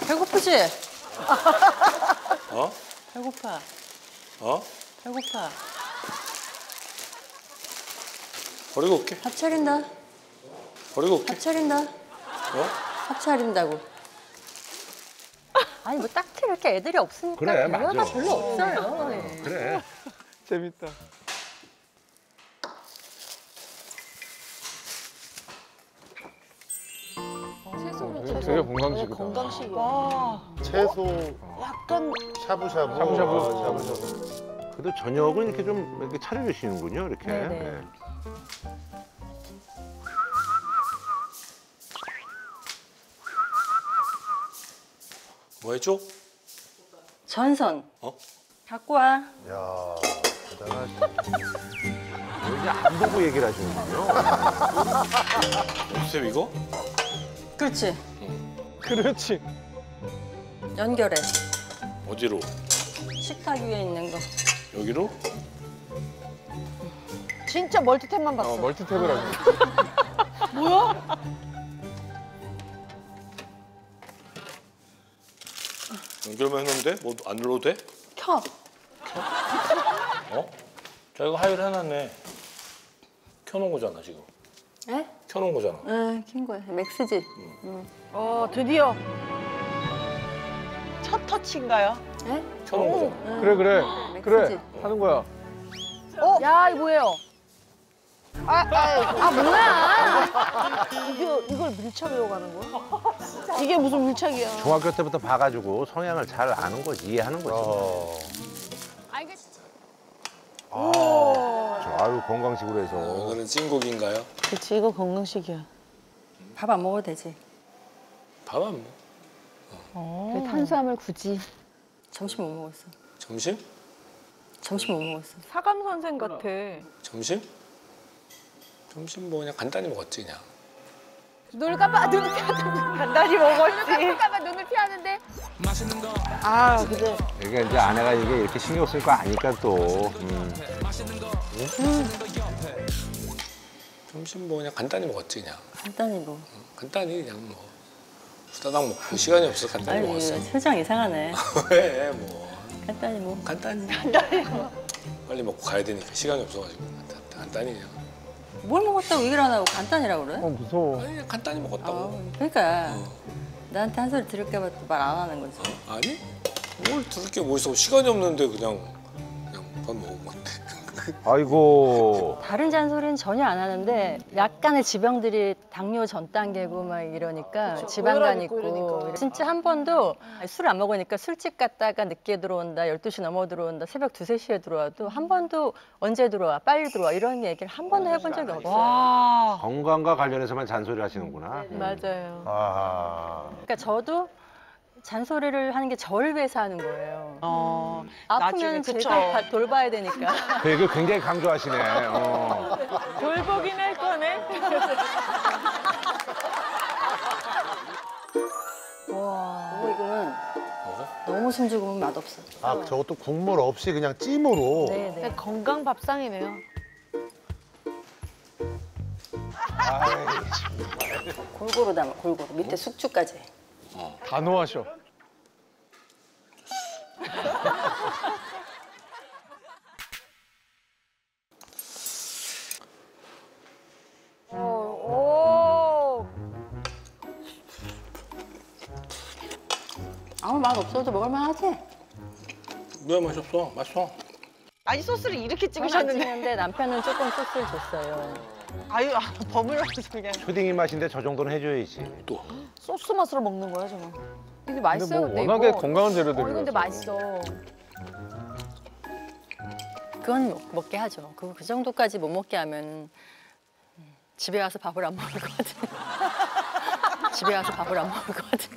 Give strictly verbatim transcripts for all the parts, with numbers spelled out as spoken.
배고프지? 어? 배고파. 어? 배고파. 버리고 올게. 밥 차린다. 버리고 올게. 밥 차린다. 어? 밥 차린다고. 아니 뭐 딱히 이렇게 애들이 없으니까 그래, 대화가 맞아. 별로 없어요. 네. 그래. 재밌다. 채소로 되게 채소. 건강식이다. 건강식이야. 와, 채소 약간 샤브샤브. 샤브샤브. 어, 샤브샤브. 그래도 저녁은 이렇게 좀 이렇게 차려주시는군요, 이렇게. 네네. 네. 뭐 해줘? 전선. 어? 갖고 와. 야, 대단하시다. 이제 안 보고 얘기를 하시는군요. 쌤 이거? 그렇지. 그렇지. 연결해. 어디로? 식탁 위에 있는 거. 여기로? 진짜 멀티탭만 봤어. 어, 멀티탭을 하고. 뭐야? 연결만 해놓으면 돼? 뭐 안 눌러도 돼? 켜. 어? 자 이거 하이를 해놨네. 켜놓은 거잖아 지금. 에? 켜놓은 거잖아. 응, 킨 거야. 맥스지. 어, 드디어 첫 터치인가요? 에? 켜놓은 거잖아. 응. 그래 그래. 맥스지. 그래. 하는 거야. 어? 야, 이거 뭐예요? 아, 아, 아 뭐야? 이거, 이걸 밀착 외워가는 거야? 이게 무슨 밀착이야? 중학교 때부터 봐가지고 성향을 잘 아는 거지, 이해하는 거지. 어. 아, 아유, 건강식으로 해서. 오늘은 찐곡인가요? 그치, 이거 건강식이야. 밥 안 먹어도 되지. 밥 안 먹어. 탄수화물 굳이. 점심 못 먹었어. 점심? 점심 못 먹었어. 사감 선생 같아. 점심? 점심 뭐 그냥 간단히 먹었지 그냥. 눈을 감아 눈을 피하는데. 간단히 먹었지. 눈을 감아 눈을 피하는데. 아, 근데 그러니까 이제 아내가 이게 이렇게 신경 쓸 거 아니까 또. 음. 점심 뭐 그냥 간단히 먹었지 그냥. 간단히 뭐. 간단히 그냥 뭐 후다닥 먹고 시간이 없어서 간단히 아니 먹었어. 표정 이상하네. 왜 뭐. 간단히 뭐. 간단히. 간단히. 빨리 먹고 가야 되니까 시간이 없어가지고 간단- 간단히 그냥. 뭘 먹었다고 얘기를 안 하고 간단히라고 그래? 어 무서워. 아니 그냥 간단히 먹었다고. 어, 그러니까 어. 나한테 한 소리 들을까 봐 말 안 하는 거지. 아니? 뭘 들을 게 뭐 있어. 시간이 없는데 그냥 그냥 밥 먹은 건데. 아이고. 다른 잔소리는 전혀 안 하는데 약간의 지병들이 당뇨 전 단계고 막 이러니까 그쵸, 지방간 고혈압 있고 있고 이러니까. 진짜 한 번도 술 안 먹으니까 술집 갔다가 늦게 들어온다 열두 시 넘어 들어온다 새벽 두세 시에 들어와도 한 번도 언제 들어와 빨리 들어와 이런 얘기를 한 번도 해본 적이 없어요. 와. 건강과 관련해서만 잔소리 하시는구나. 음. 맞아요. 아. 그러니까 저도 잔소리를 하는 게 저를 위해서 하는 거예요. 어. 아프면 나중에, 그쵸. 제가 다 돌봐야 되니까. 그 얘기를 굉장히 강조하시네. 어. 돌보긴 할 거네. 와, 이거는 먹어? 너무 숨죽으면 맛없어. 아, 저것도 국물 없이 그냥 찜으로. 네네. 건강 밥상이네요. 아이, 골고루 담아, 골고루. 밑에 숙주까지. 단호하셔. 오. 아무 맛 없어도 먹을만 하지? 왜 맛이 없어? 맛있어. 아니, 소스를 이렇게 저는 안 찍으셨는데. 찍는데 남편은 조금 소스를 줬어요. 아유, 아, 버무려서 그냥. 초딩 입맛인데 저 정도는 해줘야지. 또. 소스 맛으로 먹는 거야, 저는. 근데 맛있어요. 근데 뭐 근데 워낙에 이거. 건강한 어, 재료들이라서. 근데 맛있어. 그건 먹, 먹게 하죠. 그, 그 정도까지 못 먹게 하면 음, 집에 가서 밥을 안 먹을 것 같아. 집에 가서 밥을 안 먹을 것 같아.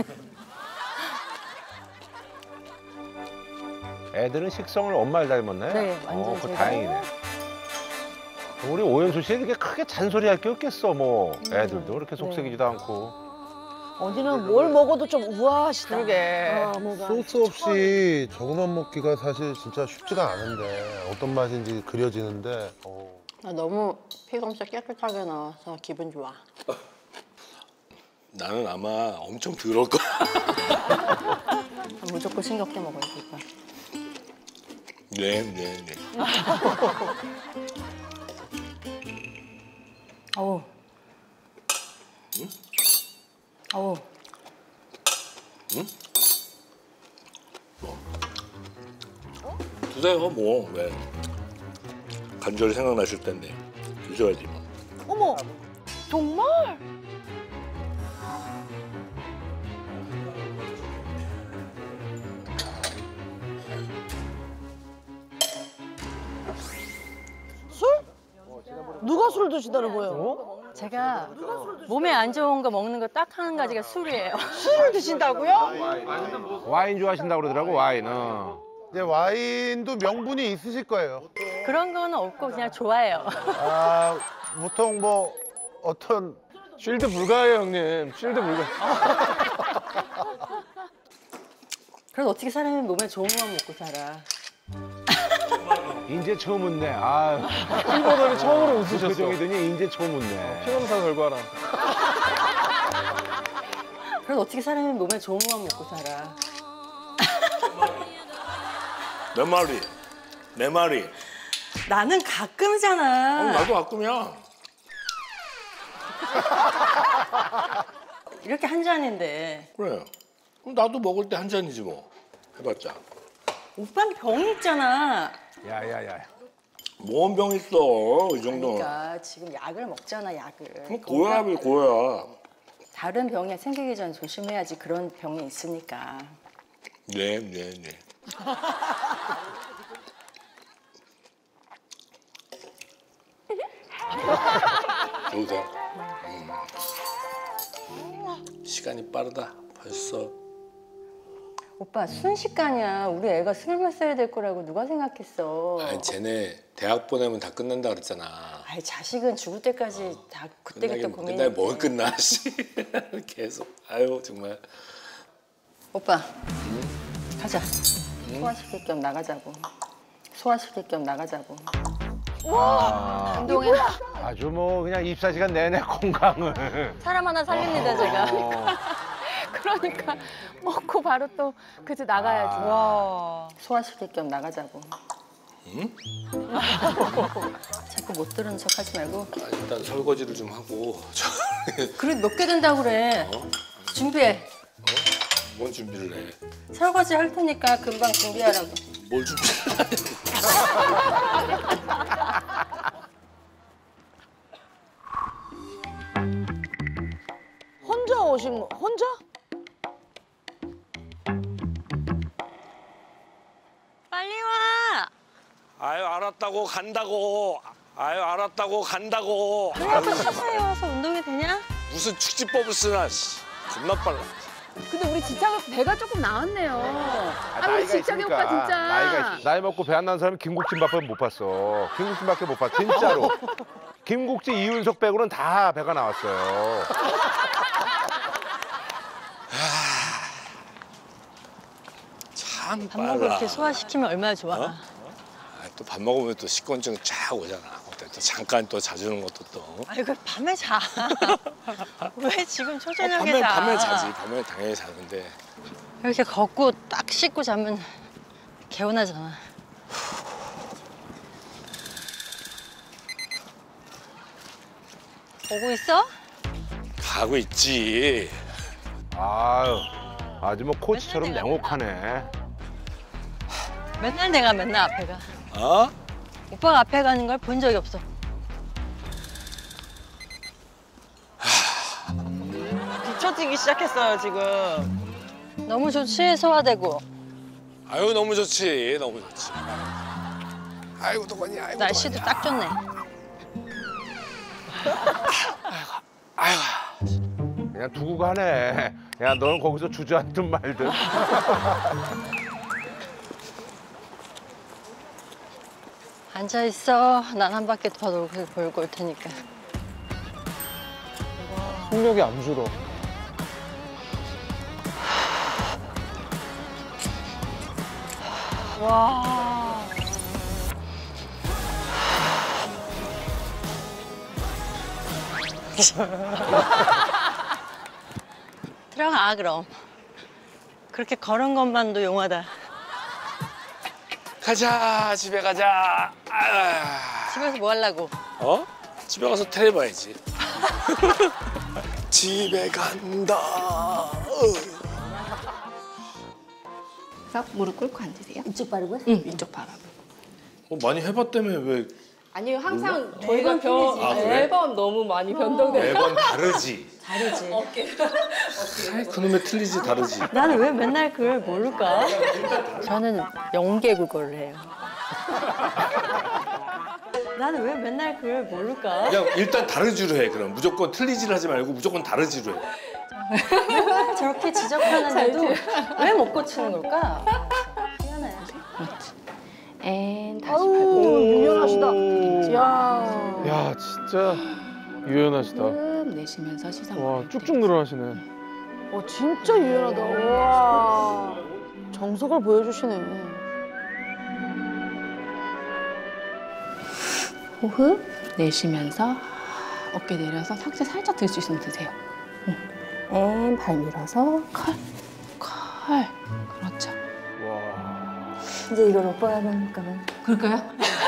애들은 식성을 엄마를 닮았네. 네, 완전 어, 그거 제가. 다행이네. 우리 오연수 씨는 이렇게 크게 잔소리할 게 없겠어, 뭐. 음. 애들도 그렇게 네. 속썩이지도 않고. 언니는 뭘 먹어도 좀 우아하시다. 그러게. 아, 뭐가. 소스 없이 저거만 먹기가 사실 진짜 쉽지가 않은데 어떤 맛인지 그려지는데. 어. 나 너무 피검사 깨끗하게 나와서 기분 좋아. 나는 아마 엄청 더러울 거야. 싱겁게 먹어야 될까? 네, 네, 네. 어우. 응? 어우. 응? 뭐? 드세요, 뭐. 왜? 간절히 생각나실 텐데. 드셔야지, 뭐. 어머, 정말? 누가 술 드시다는 거예요? 제가 몸에 안 좋은 거 먹는 거 딱 한 가지가 술이에요. 술을 드신다고요? 와인 좋아하신다고 그러더라고, 와인. 어. 이제 와인도 명분이 있으실 거예요. 그런 거는 없고 그냥 좋아해요. 아, 보통 뭐 어떤 쉴드 불가해요, 형님. 쉴드 불가. 그래도 어떻게 사람이 몸에 좋은 것만 먹고 살아. 인제 처음 웃네. 아유. 힐버더니 처음으로 웃으셨어. 표정이더니 인제 처음 웃네. 피검사 결과랑. 그래도 어떻게 사람이 몸에 좋은 것만 먹고 살아. 내 말이. 내 말이. 나는 가끔이잖아. 아니, 나도 가끔이야. 이렇게 한 잔인데. 그래. 그럼 나도 먹을 때 한 잔이지 뭐. 해봤자. 오빠는 병이 있잖아. 야야야. 뭔 병 있어, 이 정도는. 그러니까 지금 약을 먹잖아, 약을. 그럼 고혈압이 고혈압. 다른 병이 생기기 전에 조심해야지 그런 병이 있으니까. 네, 네, 네. 좋으세요? 음. 시간이 빠르다, 벌써. 오빠 순식간이야. 우리 애가 스물몇 살이 될 거라고 누가 생각했어. 아니, 쟤네 대학 보내면 다 끝난다 그랬잖아. 아이 자식은 죽을 때까지 다 그때그때 끝나긴 고민이. 끝날 뭘 끝나, 씨. 계속. 아유, 정말. 오빠 가자. 소화시킬 겸 나가자고. 소화시킬 겸 나가자고. 아, 운동해. 아주 뭐 그냥 입사 시간 내내 건강을. 사람 하나 살립니다 제가. 어. 그러니까 먹고 바로 또 그저 나가야지. 아. 와. 소화시킬 겸 나가자고. 응? 자꾸 못 들은 척 하지 말고. 아, 일단 설거지를 좀 하고. 저, 그래 몇 개 된다고 그래. 어? 준비해. 뭔 준비를 해? 설거지 할 테니까 금방 준비하라고. 뭘 준비를 해? 혼자 오신 거, 혼자? 빨리 와. 아유, 알았다고 간다고. 아유, 알았다고 간다고. 그래도 차사에 와서 운동이 되냐? 무슨 축지법을 쓰나, 씨. 겁나 빨라. 근데 우리 지창이 배가 조금 나왔네요. 아, 우리 나이가 지창이 있으니까. 오빠 진짜. 나이가 있... 나이 먹고 배 안 나는 사람은 김국진밖에 못 봤어. 김국진밖에 못 봤어. 진짜로. 김국진, 이윤석 빼고는 다 배가 나왔어요. 참 밥 먹고 빨라. 이렇게 소화시키면 얼마나 좋아. 어? 아, 또 밥 먹으면 또 식곤증 쫙 오잖아. 그때 또 잠깐 또 자주는 것도 또. 아이고 밤에 자. 왜 지금 어, 초저녁에 밤에 자? 밤에 자지. 밤에 당연히 자는데. 이렇게 걷고 딱 씻고 자면 개운하잖아. 오고 있어? 가고 있지. 아유, 아주 뭐 코치처럼 냉혹하네. 맨날 내가 맨날 앞에 가. 어? 오빠가 앞에 가는 걸 본 적이 없어. 뒤처지기 시작했어요, 지금. 너무 좋지 소화되고. 아유, 너무 좋지. 너무 좋지. 아이고, 도건이. 아이고, 날씨도 도건이. 딱 좋네. 아이고. 그냥 두고 가네. 야, 너는 거기서 주저앉든 말든. 앉아 있어. 난 한 바퀴 더 돌고 돌고 올 테니까. 속력이 안 줄어. 와. 들어가 그럼. 그렇게 걸은 것만도 용하다. 가자 집에 가자. 아. 집에서 뭐 하려고? 어? 집에 가서 테레 봐야지. 집에 간다. 그래서 무릎 꿇고 앉으세요. 이쪽 바르고요? 응, 이쪽 바라보. 어, 많이 해봤다며 왜 아니요, 항상 저희가 변, 아, 그래? 매번 너무 많이 변동돼요. 매번 다르지? 다르지. 아이, 그놈의 틀리지 다르지. 나는 왜 맨날 그걸 모를까? 저는 연계 국어를 해요. 나는 왜 맨날 그걸 모를까? 그냥 일단 다르지로 해. 그럼 무조건 틀리지를 하지 말고 무조건 다르지로 해. 왜 저렇게 지적하는데도 왜 못 고치는 걸까? 희한해. 앤 다시 아우 밟고. 유연하시다. 야. 야 진짜 유연하시다. 호흡 내쉬면서 시선. 와 쭉쭉 늘어나시네. 어 진짜 유연하다. 와. 정석을 보여주시네. 호흡 내쉬면서 어깨 내려서 상체 살짝 들 수 있으면 드세요. 앤 발 밀어서 컬, 컬. 그렇죠. 와. 이제 이걸 오빠가 하니까는. 그럴까요?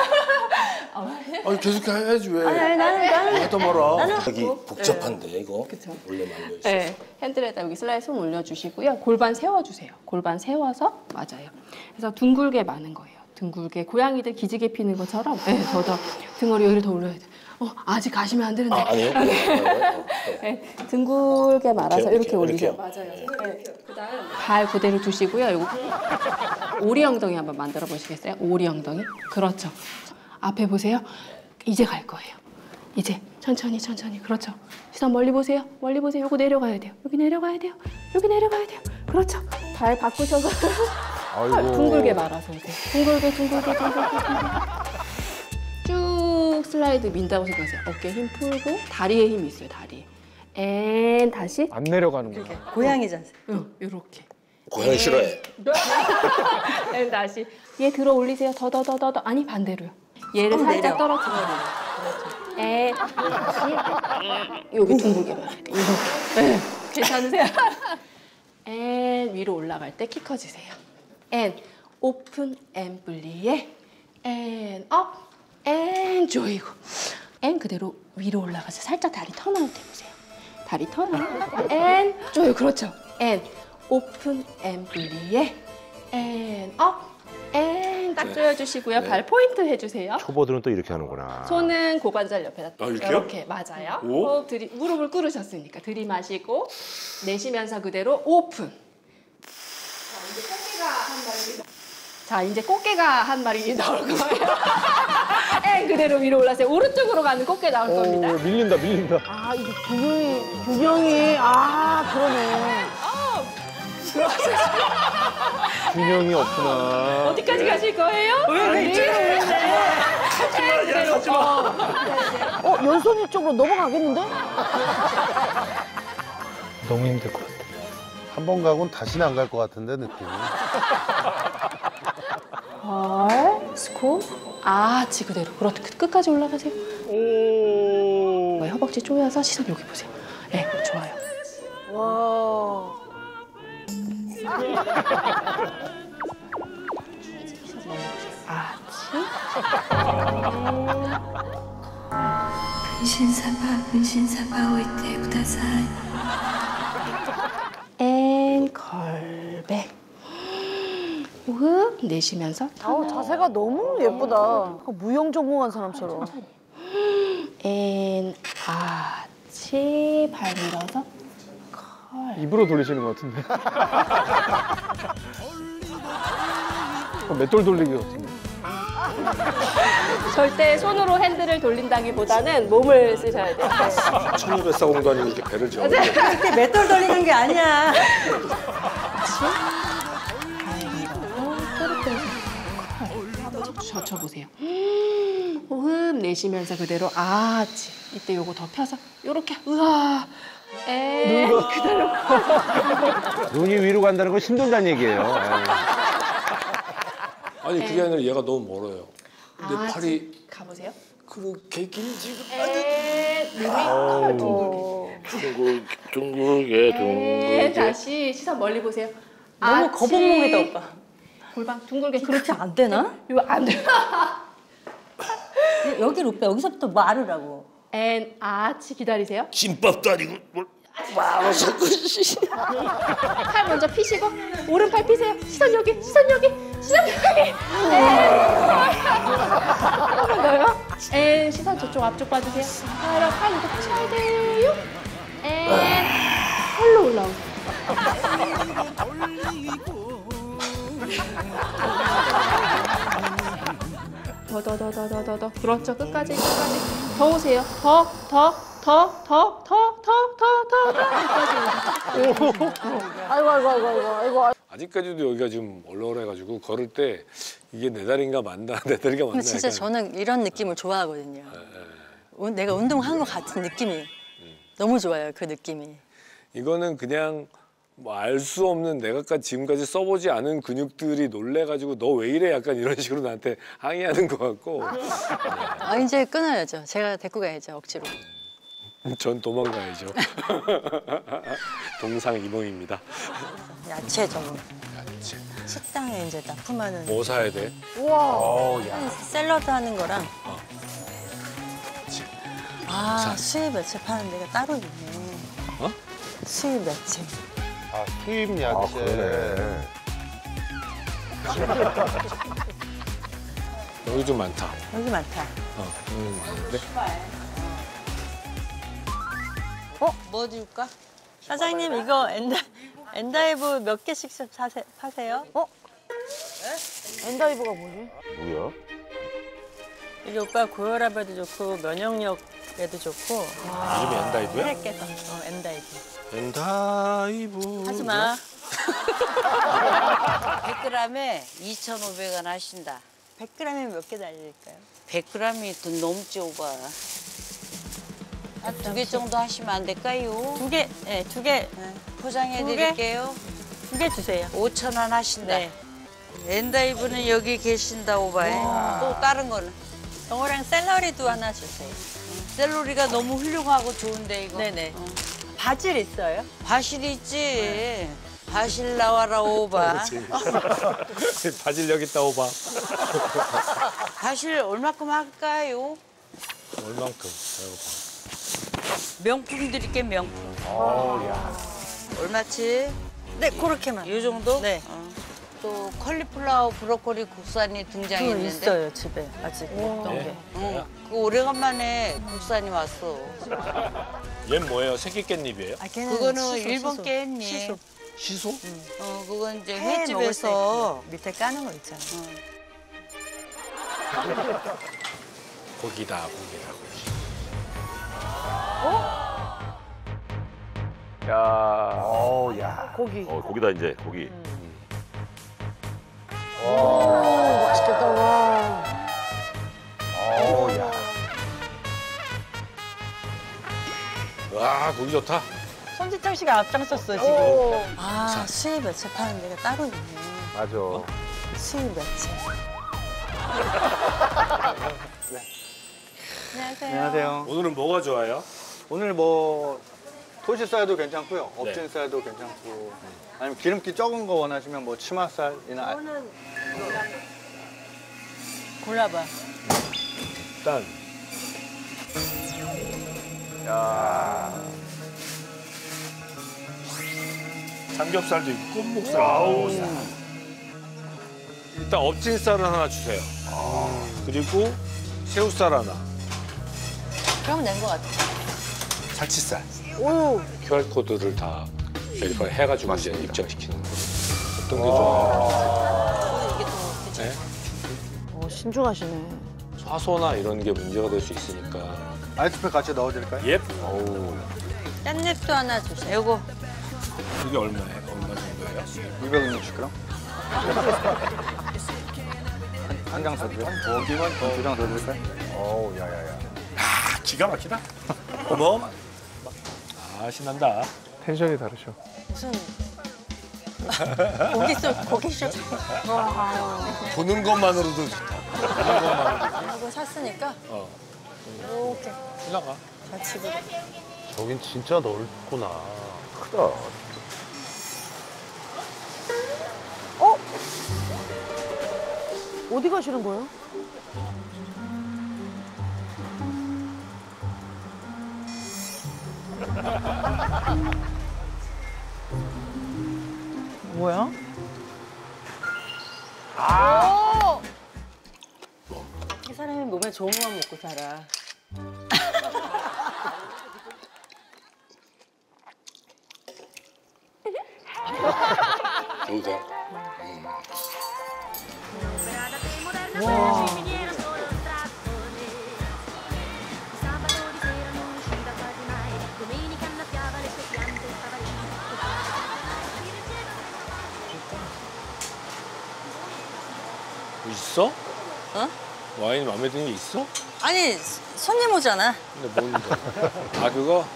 아니 계속 해야지 왜? 아니, 아니 나는 나는 하다 말아. 나는 여기 복잡한데 이거. 그쵸. 원래 말려 있어. 네, 핸들에다 여기 슬라이드 손 올려주시고요. 골반 세워주세요. 골반 세워서 맞아요. 그래서 둥글게 마는 거예요. 둥글게 고양이들 기지개 피는 것처럼 네, 더더 등허리 여기를 더 올려야 돼요. 어, 아직 가시면 안 되는데. 아, 아니요. 네, 둥글게 말아서 이렇게, 이렇게, 이렇게, 올리세요. 이렇게요? 맞아요. 네, 그다음 발 그대로 두시고요. 요거 오리 엉덩이 한번 만들어 보시겠어요? 오리 엉덩이. 그렇죠. 앞에 보세요. 이제 갈 거예요. 이제 천천히 천천히. 그렇죠. 시선 멀리 보세요. 멀리 보세요. 요거 내려가야 돼요. 여기 내려가야 돼요. 여기 내려가야 돼요. 그렇죠. 발 바꾸셔서 아이고. 둥글게 말아서 오세요. 둥글게 둥글게 둥글게 둥글게. 쭉 슬라이드 민다고 생각하세요. 어깨 힘 풀고 다리에 힘이 있어요. 다리에. 앤 다시. 안 내려가는구나. 고양이 자세. 응, 요렇게. 고양이 싫어해. 앤 다시. 얘 들어 올리세요. 더 더 더 더 더. 아니 반대로요. 얘를 살짝 내려. 떨어뜨려야 돼요. 앤 다시. 여기 둥글게 말아요. 이렇게. 네. 괜찮으세요? 앤 위로 올라갈 때 키 커지세요. 앤 오픈 앤 분리에 앤 업. 앤 조이고 앤 그대로 위로 올라가서 살짝 다리 턴아웃 해보세요. 다리 턴아웃 앤 조이고 그렇죠. 앤 오픈 앤 분리에 앤 업. 앤 딱 조여주시고요. 네. 발 포인트 해주세요. 초보들은 또 이렇게 하는구나. 손은 고관절 옆에다 아, 이렇게요? 이렇게 맞아요. 오? 호흡 들이 무릎을 꿇으셨으니까 들이마시고 내쉬면서 그대로 오픈. 자 이제 꽃게가 한 마리 나올 거예요. 앤 그대로 위로 올라세요. 오른쪽으로 가는 꽃게 나올 오 겁니다. 밀린다 밀린다. 아 이게 균형이 균형이 아 그러네. 균형이 없구나. 어디까지 가실 거예요? 왜 이쪽으로 그대로 어. 어 연선이 쪽으로 넘어가겠는데? 너무 힘들 것 같아. 한 번 가고는 다시는 안 갈 것 같은데 느낌이. 헐, 스코, 아치 그대로. 그렇게 끝까지 올라가세요. 오. 어, 허벅지 조여서 시선 여기 보세요. 네, 좋아요. 와. 아치. 분신사바 분신사바 오이테 구다사이 앤 걸백. 호흡 내쉬면서 아우 자세가 너무 예쁘다. 무용전공한 사람처럼. 앤 아치 발 밀어서 컬. 입으로 돌리시는 것 같은데. 어, 맷돌 돌리기 같은데. 절대 손으로 핸들을 돌린다기보다는 몸을 쓰셔야 돼요. 천일백 사공도 아니고 이렇게 배를 져. 그때 맷돌 돌리는 게 아니야. 젖혀보세요. 호흡 내쉬면서 그대로 아치. 이때 요거 더 펴서 요렇게 으아. 에 그대로. 눈이 위로 간다는 건 힘들다는 얘기예요. 아니 그게 아니라 얘가 너무 멀어요. 근데 아치. 팔이 가보세요. 그렇게 길지. 에 눈이 컬 둥글게. 둥글 둥글게 에 다시 시선 멀리 보세요. 너무 아치. 거북목이다 오빠. 골반 둥글게 그렇지. 그렇게 안 되나? 이거 안 돼. 여기를 오빠 여기서부터 말으라고. 앤 아치 기다리세요. 김밥도 아니고 뭘. 팔 먼저 피시고 오른팔 피세요. 시선 여기, 시선 여기, 시선 여기. 한번 더요. 앤 시선 저쪽 앞쪽 봐주세요. 팔, 팔 이거 펴야 돼요. 앤 팔로 올라오세요. 더, 더, 더, 더, 더, 더, 더. 그렇죠. 끝까지, 끝까지. 더 오세요. 더, 더, 더, 더, 더, 더, 더, 더, 더. 아이고 아이고 아이고 아이고 아이고. 아직까지도 여기가 좀 얼얼해가지고 걸을 때 이게 내 다리인가 맞나 내 다리가 맞나. 근데 진짜 약간. 저는 이런 느낌을 좋아하거든요. 우- 내가 운동한 것 같은 느낌이 너무 좋아요. 그 느낌이. 이거는 그냥 뭐 알 수 없는 내가까지 지금까지 써보지 않은 근육들이 놀래가지고 너 왜 이래 약간 이런 식으로 나한테 항의하는 것 같고 아 이제 끊어야죠. 제가 데리고 가야죠. 억지로. 전 도망가야죠. 동상이몽입니다. 야채 전문. 야채. 식당에 이제 납품하는 뭐 사야 돼? 샐러드 하는 거랑 야채. 아 수입 야채 파는 데가 따로 있네. 어? 수입 야채. 아 수입 야채. 아, 그러네. 여기 좀 많다. 여기 많다. 어, 음, 많은데? 뭐 줄까? 사장님 이거 엔다 엔다이브 몇 개씩 사세, 파세요? 어? 엔다이브가 뭐지? 뭐야? 이게 오빠 고혈압에도 좋고 면역력에도 좋고 이름이 엔다이브야? 혈액개선. 어 엔다이브. 엔다이브. 하지 마. 백 그램에 이천오백 원 하신다. 백 그램이면 몇 개 달릴까요? 백 그램이 돈 넘지 오바. 한 두 개 정도 하시면 안 될까요? 두 개, 네, 두 개, 네, 포장해 두 개? 드릴게요. 두 개 주세요. 오천 원 하신다. 네. 엔다이브는 여기 계신다 오바에. 또 다른 거는 영어랑 샐러리도 하나 주세요. 샐러리가 너무 훌륭하고 좋은데 이거. 네네. 어. 바질 있어요? 바실 있지. 바실 나와라 오바. 바질 여기 있다 오바. 바실 얼마큼 할까요? 얼만큼? 배워봐. 명품 드릴게 명품. 어우, 야. 얼마치? 네, 그렇게만. 이 정도? 네. 어. 또 컬리플라워 브로콜리 국산이 그거 등장했는데. 있어요, 집에. 아직 어떤 게. 응. 그 오래간만에 국산이 왔어. 얘는 뭐예요? 새끼 깻잎이에요? 아, 걔는 그거는 시소, 일본 시소. 깻잎. 시소. 시소? 어, 그건 이제 회 횟집에서. 먹을 때 밑에 까는 거 있잖아. 어. 고기다, 고기다, 고기. 야. 어우, 야. 고기. 어, 고기다 이제 고기. 맛있겠다, 와. 어우, 야. 와, 고기 좋다. 손지창 씨가 앞장섰어, 지금. 아, 수입 야채 파는 데가 따로 있네. 맞아. 수입 야채. 안녕하세요. 안녕하세요. 오늘은 뭐가 좋아요? 오늘 뭐 토시살도 괜찮고요. 업진살도 괜찮고 아니면 기름기 적은 거 원하시면 뭐 치맛살이나 아- 골라봐. 일단 야. 삼겹살도 있고 꽃목살. 아우. 일단 업진살을 하나 주세요. 그리고 새우살 하나. 그러면 된 것 같아. 살치살. 큐알 코드를 다 베리파이 해가지고 이제 입장시키는 거. 어떤 게 좋아요? 이게 또 괜찮아. 네? 어, 신중하시네. 화소나 이런 게 문제가 될 수 있으니까. 아이스팩 같이 넣어드릴까요? 예. 어우. 깻잎도 하나 주세요. 요거. 이게 얼마예요? 얼마 정도예요? 이백육십 그램. 한 장 더 드려요? 원기만 두 장 더 드릴까요? 어우, 야, 야, 야. 아, 기가 막히다. 어머. 아, 신난다. 텐션이 다르셔. 무슨. 고기 속, 고기 속. 보는 것만으로도 좋다. 보는 것만으로도. 하고 샀으니까. 어. 이렇게 올라가. 좌측으로. 저긴 진짜 넓구나. 크다. 어디 가시는 거예요? 뭐야? 이 사람이 몸에 좋은 것만 먹고 살아. 좋다. 있어? 어? 와인 마음에 드는 게 있어? 아니 손님 오잖아. 근데 뭔데? 아 그거?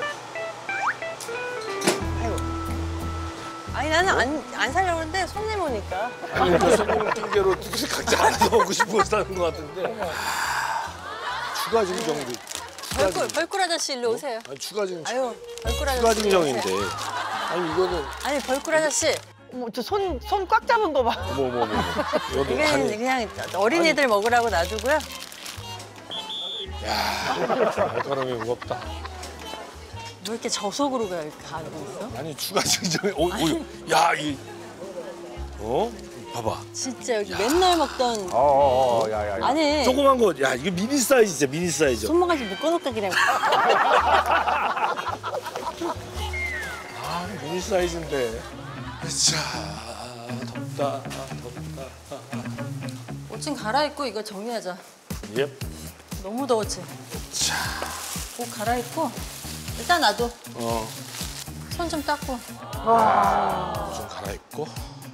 아니 나는 안, 안 살려고 했는데 손님 오니까. 아니 그 손님 핑계로 둘이 각자 알아서 먹고 싶은 거 사는 거 같은데. 추가 증정도. 벌꿀 벌꿀 아저씨 일로 오세요. 아니 추가 증정. 아유 벌꿀 아저씨. 추가 일로 오세요. 증정인데. 아니 이거는. 아니 벌꿀 아저씨. 어머, 저 손 손 꽉 잡은 거 봐. 어머 어머 어머. 이것도 이게 아니. 그냥 어린이들 먹으라고 놔두고요. 야, 발가락이 무겁다. 왜 이렇게 저속으로 가- 가고 있어? 아니 추가 증정이. 어, 어, 야 이. 어? 봐봐. 진짜 여기 맨날 먹던 어어어, 야야야. 아니 조그만 거. 야 이거 미니 사이즈야 미니 사이즈. 손모가지 묶어놓을까 그냥. 아 미니 사이즈인데. 자 덥다 덥다. 옷 좀 갈아입고 이거 정리하자. 예. 너무 더웠지? 자. 옷 갈아입고 일단 놔둬. 어. 손 좀 닦고. 좀 갈아입고.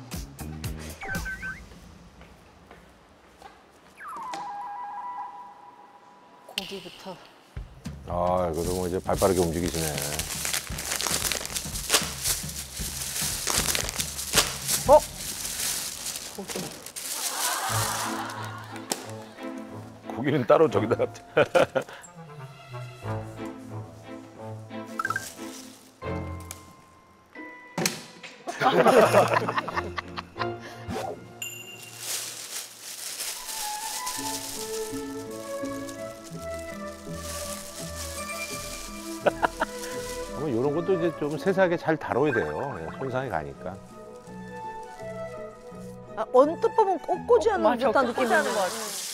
고기부터. 아, 그래도 뭐 이제 발빠르게 움직이시네. 고기. 고기는 따로 저기다가. 이런 것도 이제 좀 세세하게 잘 다뤄야 돼요. 예, 손상이 가니까. 아, 언뜻 보면 꽃꽂이 하는 듯한 느낌이 하는 것 같아.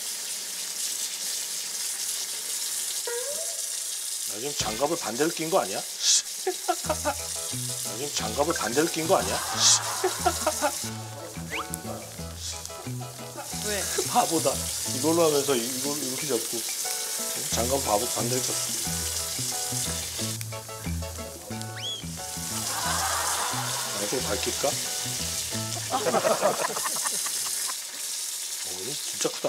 나 지금 장갑을 반대로 낀 거 아니야? 나 지금 장갑을 반대로 낀 거 아니야? 왜? 바보다. 이걸로 하면서 이걸 이렇게 잡고 장갑 바보 반대로 꼈어. 아, 좀 밝힐까? 어, 이거 진짜 크다.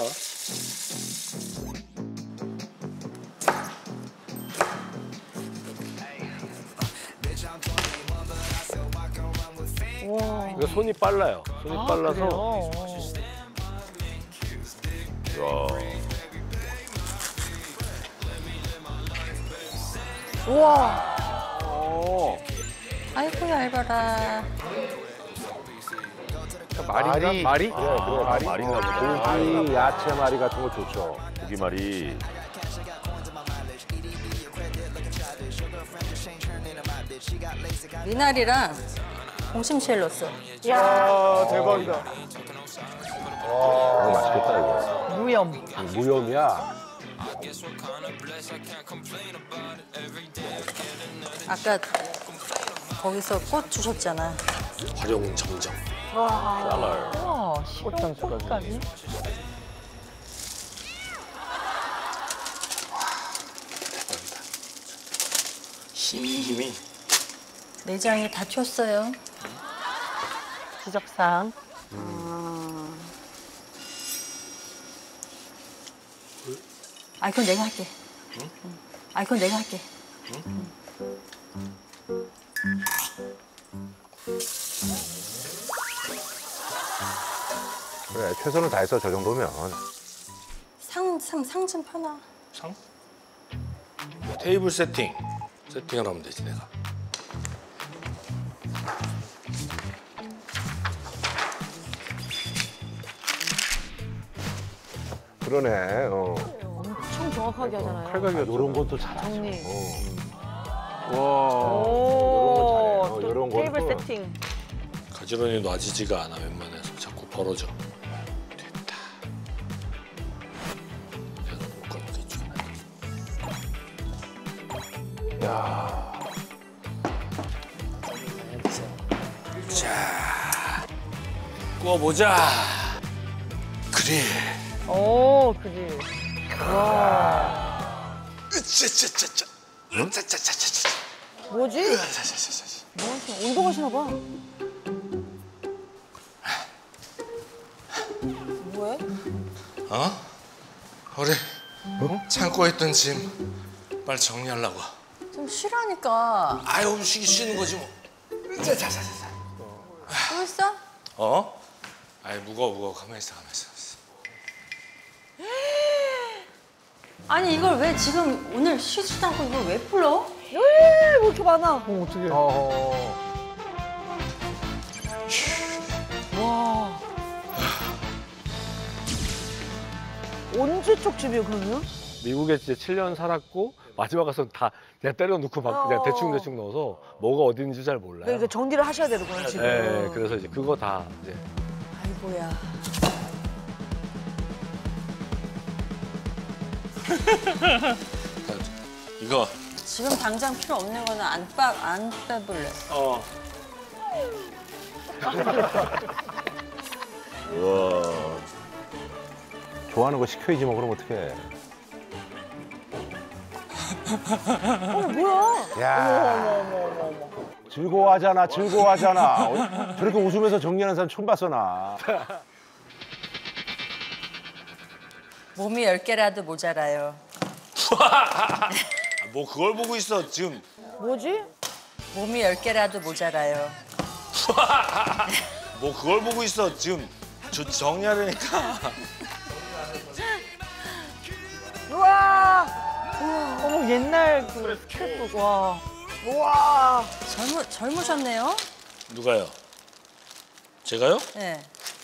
와. 이거 손이 빨라요. 손이 아, 빨라서. 그래요? 우와. 아이고 얇아라. 말이 말이? 그래, 그래, 말이. 말인가 보다. 고기, 야채 말이 같은 거 좋죠. 고기 말이. 미나리랑 공심채를 넣었어. 아, 대박이다. 이거 맛있겠다, 이거. 무염. 무염이야. 아까 거기서 꽃 주셨잖아. 활용 점정. 와. 쌀알. 우와, 시원 꽃까지. 힘이 힘이. 내장이 다 튀었어요. 지적상. 아, 그건 내가 할게. 응? 아, 그건 내가 할게. 그래, 최선을 다해서 저 정도면. 상, 상, 상 좀 펴놔. 상? 테이블 세팅. 세팅을 하면 되지 내가. 그러네. 어. 엄청 정확하게 하잖아요. 칼각이가 이런 것도 잘하죠. 정리. 와. 오, 이런 거 잘해. 어, 또 이런 테이블 건 또. 세팅. 가지런히 놔지지가 않아 웬만해서 자꾸 벌어져. 됐다. 내가 못 가볼게 이쪽에. 야. 자, 구워보자. 그래. 오, 그지. 와. 으짜짜짜짜. 으짜짜짜짜짜. 뭐지? 으짜짜짜짜. 뭐지? 운동하시나 봐. 뭐해? 어? 우리 창고에 있던 짐 빨리 정리하려고. 좀 쉬라니까. 아유 쉬기 쉬는 거지 뭐. 자자자자. 또 있어? 어? 아이 무거워 무거워. 가만히 있어 가만히 있어. 아니 이걸 왜 지금 오늘 쉬지도 않고 이걸 왜 풀러? 왜 이렇게 많아? 어, 어떻게? 어. 와. 언제 쪽 집이에요, 그러면? 미국에 이제 칠 년 살았고 마지막 가서 다 그냥 때려놓고 막 그냥 어. 대충 대충 넣어서 뭐가 어딘지 잘 몰라요. 그러니까 정리를 하셔야 되는구나, 지금. 네, 그래서 이제 그거 다 이제 아이고야. 이거. 지금 당장 필요 없는 거는 안, 빼, 안 빼볼래. 어. 좋아하는 거 시켜야지 뭐 그럼 어떡해. 어, 뭐야? 야. 즐거워하잖아, 즐거워하잖아. 어, 저렇게 웃으면서 정리하는 사람 처음 봤어 나. 몸이 열 개라도 모자라요. 아, 뭐 그걸 보고 있어 지금. 뭐지? 몸이 열 개라도 모자라요. 뭐 그걸 보고 있어 지금. 저 정리하려니까. 우와! 우와. 어머, 옛날 그 스케프북, 와. 우와! 젊으, 젊으셨네요? 누가요? 제가요? 네.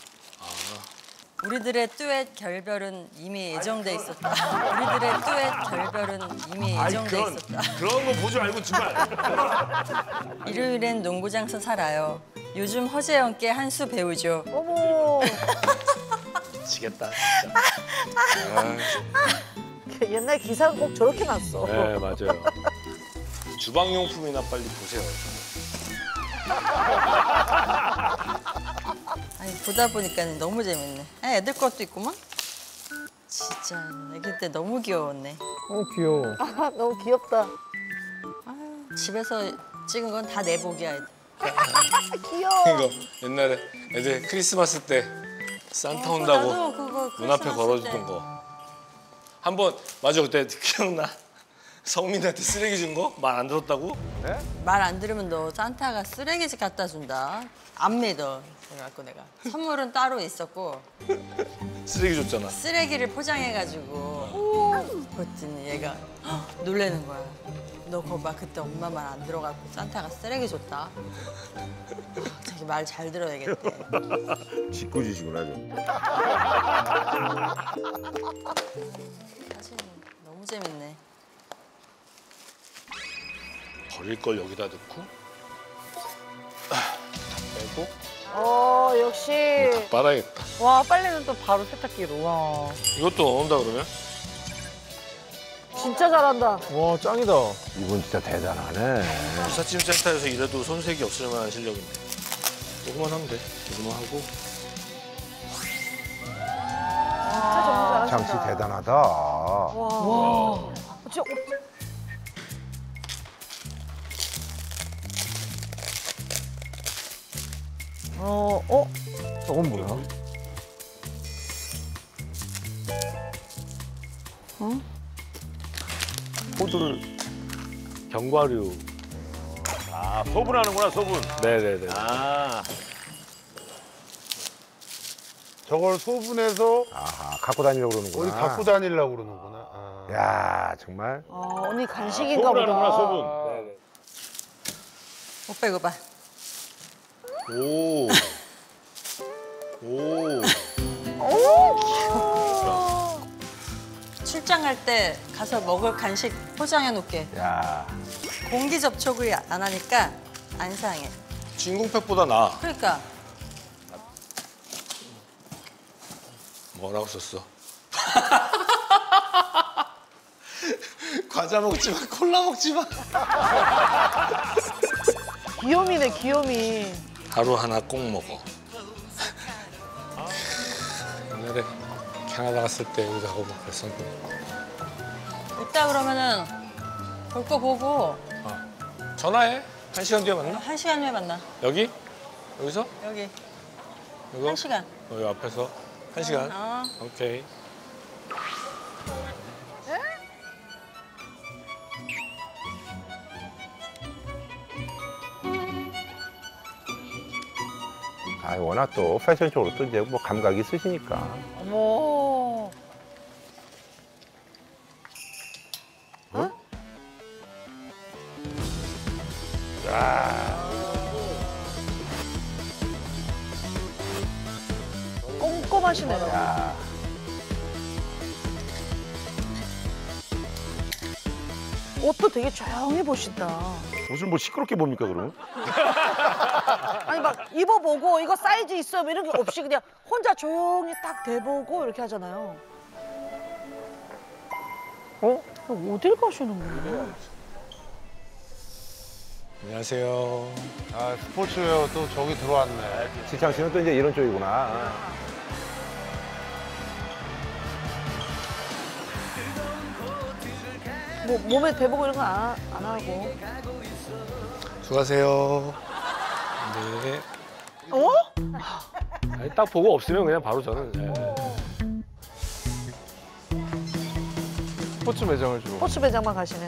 우리들의 듀엣 결별은 이미 예정돼 있었다. 우리들의 듀엣 결별은 이미 예정돼 있었다. 그런 거 보지 말고 정말. 일요일엔 농구장서 살아요. 요즘 허재영께 한 수 배우죠. 어머! 미치겠다. 그 옛날 기사는 꼭 저렇게 났어. 네, 맞아요. 주방용품이나 빨리 보세요. 아니 보다 보니까 너무 재밌네. 아, 애들 것도 있구만. 진짜 애기 때 너무 귀여웠네. 어 귀여워. 아, 너무 귀엽다. 아유, 집에서 찍은 건 다 내복이야. 애들. 귀여워. 이거 옛날에 애들 크리스마스 때 산타 어, 온다고 나도 그거 문 앞에 크리스마스 걸어주던 때. 거. 한 번 맞아 그때 기억나? 성민한테 쓰레기 준 거? 말 안 들었다고? 말 안 들으면 너 산타가 쓰레기집 갖다 준다. 안 믿어. 그래갖고 내가 선물은 따로 있었고 쓰레기 줬잖아. 쓰레기를 포장해가지고 그랬더니 얘가 헉, 놀라는 거야. 너 거봐 그때 엄마 말 안 들어갖고 산타가 쓰레기 줬다. 자기 말 잘 들어야겠대. 짓궂으시구나 좀. 사실 너무 재밌네. 버릴 걸 여기다 넣고 다 빼고 어, 역시. 다 빨아야겠다. 와, 빨래는 또 바로 세탁기로. 와. 이것도 넣는다 그러면? 진짜 잘한다. 와 짱이다. 이분 진짜 대단하네. 부사짐 센터에서 일해도 손색이 없을 만한 실력인데. 요거만 하면 돼. 요거만 하고. 진짜 정말 잘하신다. 장씨 대단하다. 와. 진짜 어, 어, 어? 저건 뭐야? 호두를 견과류. 아 소분하는구나 소분. 네네네. 아. 저걸 소분해서 아하 갖고 다니려고 그러는구나. 어디 갖고 다니려고 그러는구나. 아. 야 정말. 아, 언니 간식인가 소분하는구나 보다. 소분. 오빠 이거 봐. 오. 오. 출장 갈 때 가서 먹을 간식 포장해 놓게. 야. 공기 접촉을 안 하니까 안 상해. 진공팩보다 나아. 그러니까 뭐라고 썼어? 과자 먹지 마, 콜라 먹지 마. 귀요미네 귀요미. 하루 하나 꼭 먹어. 옛날에 캐나다 갔을 때 여기서 하고 막 그랬었는데. 이따 그러면은 볼 거 보고 어. 전화해. 한 시간 뒤에 만나? 한 시간 후에 만나. 여기? 여기서? 여기 이거? 한 시간. 어, 여기 앞에서? 한 시간? 어. 오케이. 아, 워낙 또 패션 쪽으로 또 이제 뭐 감각이 있으시니까. 어머. 꼼꼼하시네요. 야. 옷도 되게 조용히 보신다. 옷을 뭐 시끄럽게 봅니까, 그러면? 아니 막 입어보고 이거 사이즈 있어요 뭐 이런 게 없이 그냥 혼자 조용히 딱 대보고 이렇게 하잖아요. 어? 어딜 가시는 거예요? 안녕하세요. 아 스포츠웨어 또 저기 들어왔네. 지창 씨는 또 이제 이런 쪽이구나. 뭐 몸에 대보고 이런 거 안 안 하고. 수고하세요. 네. 어? 아니, 딱 보고 없으면 그냥 바로 저는. 네. 스포츠 매장을 주로. 스포츠 매장만 가시네.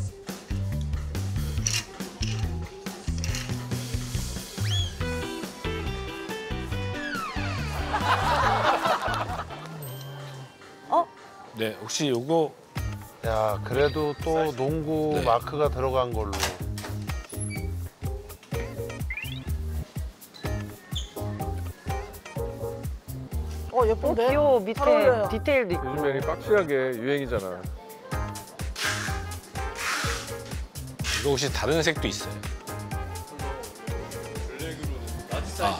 어? 네, 혹시 요거 야 그래도 또 농구 네. 마크가 들어간 걸로. 어 예쁜데? 귀여워 밑에 잘 어울려요. 디테일도 있고. 요즘에 박시하게 유행이잖아. 이거 혹시 다른 색도 있어요? 아,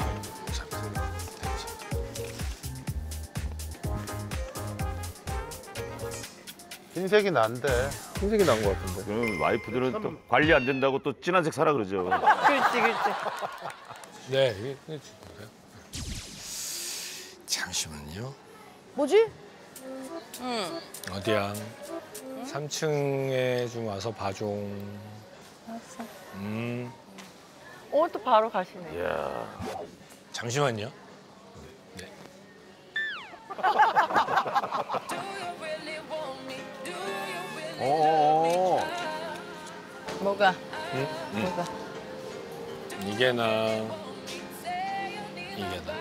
흰색이 난데. 흰색이 난 것 같은데. 그럼 와이프들은 또 관리 안 된다고 또 진한 색 사라 그러죠. 그렇지 그렇지. 네, 이게 이게 잠시만요. 뭐지? 응. 어디야? 삼 층에 좀 와서 봐줘. 알았어. 음, 어 또 바로 가시네. 이야. 잠시만요. 네. 어. 뭐가? 응? 응. 뭐가? 이게 나. 이게 나.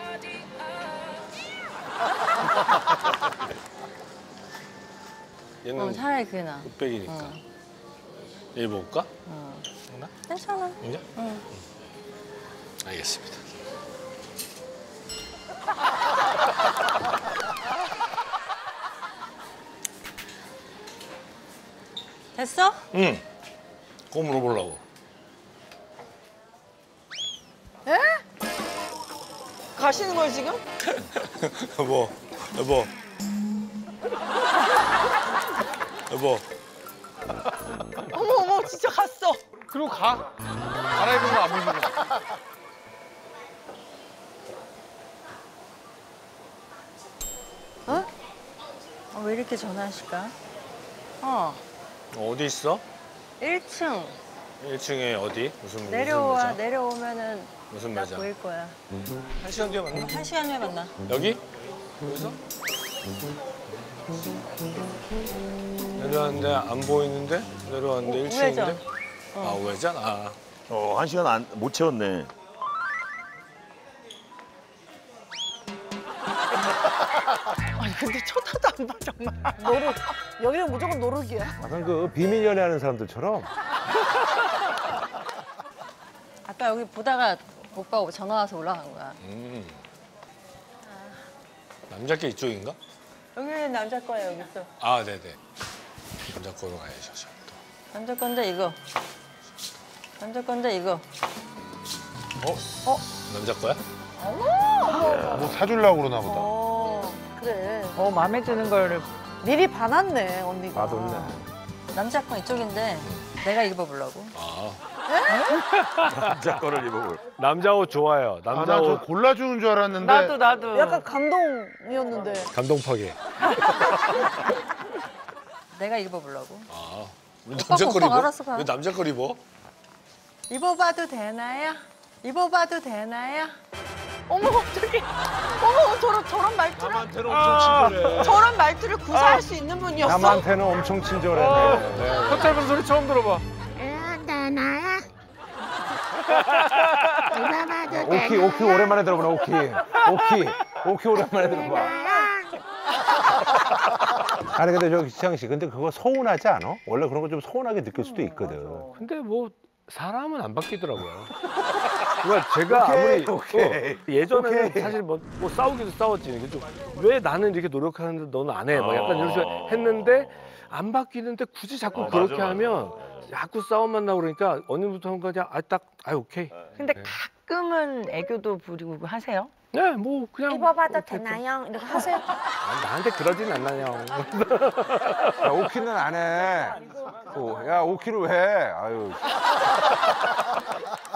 얘는 어, 차라리 그게 나. 흑백이니까. 어. 얘 먹을까? 어. 먹나? 괜찮아. 이제? 응. 알겠습니다. 됐어? 응. 그거 물어보려고. 가시는 거예요 지금? 여보, 여보. 여보. 어머 어머 진짜 갔어. 그리고 가. 갈아입은 거 안 보시고. 어? 어, 왜 이렇게 전화하실까? 어, 어디 있어? 일 층 일 층에 어디? 무슨 내려와. 무슨 매장? 내려오면은 무슨 딱 매장? 보일 거야. 한 시간 뒤에 만나? 한 시간 후에 만나. 여기? 여기서? 내려왔는데 안 보이는데? 내려왔는데 우- 일 층인데? 우회전. 아, 우회전? 아. 어, 한 시간 안, 못 채웠네. 아니 근데 쳐다도 안 봐 정말. 노릇. 여기는 무조건 노릇이야. 약간 그 비밀 연애하는 사람들처럼. 아까 여기 보다가 오빠가 전화 와서 올라간 거야. 음. 남자께 이쪽인가? 여기는 남자 거야, 여기 있어. 아, 네네. 남자 거로 가야죠. 저 또. 남자 건데 이거. 남자 건데 이거. 어? 어? 남자 거야? 뭐 사주려고 그러나 보다. 어, 그래. 어, 마음에 드는 걸. 미리 봐놨네, 언니가. 맛없네. 남자 건 이쪽인데 내가 입어보려고. 아. 남자 거를 입어볼. 남자 옷 좋아요. 아, 남자 나 저 옷 골라주는 줄 알았는데. 나도, 나도. 약간 감동이었는데. 감동 파괴. 내가 입어보려고. 아. 왜 오빠, 남자 걸 오빠 입어? 알아서 가. 왜 남자 걸 입어? 입어봐도 되나요? 입어봐도 되나요? 어머, 어떡해. 어머, 저런, 저런 말투를. 남한테는 엄청 친절해. 저런 말투를 구사할 수 있는 분이었어. 남한테는 엄청 친절해. 어, 네. 혀 짧은 소리 처음 들어봐. 오키 오키 오랜만에 들어보네. 오키 오키 오키 오랜만에 들어봐. 아니 근데 저기 지창 씨, 근데 그거 서운하지 않아? 원래 그런 거 좀 서운하게 느낄 수도 있거든. 근데 뭐 사람은 안 바뀌더라고요. 그러니까 제가 아무리 오케이. 어, 예전에는 오케이. 사실 뭐, 뭐 싸우기도 싸웠지. 근데 왜 나는 이렇게 노력하는데 너는 안 해? 막 약간 이런 식으로 했는데 안 바뀌는데 굳이 자꾸 어, 그렇게 맞아, 맞아. 하면 자꾸 싸움만 나고 그러니까 언니부터 한 거냐? 아, 딱, 아, 오케이. 근데 네. 가끔은 애교도 부리고 하세요? 네, 뭐 그냥 입어봐도 이렇게 되나요? 이렇게 하세요. 아, 나한테 그러진 않나요? 야, 오키는 안 해. 어, 야 오키를 왜 해? 아유.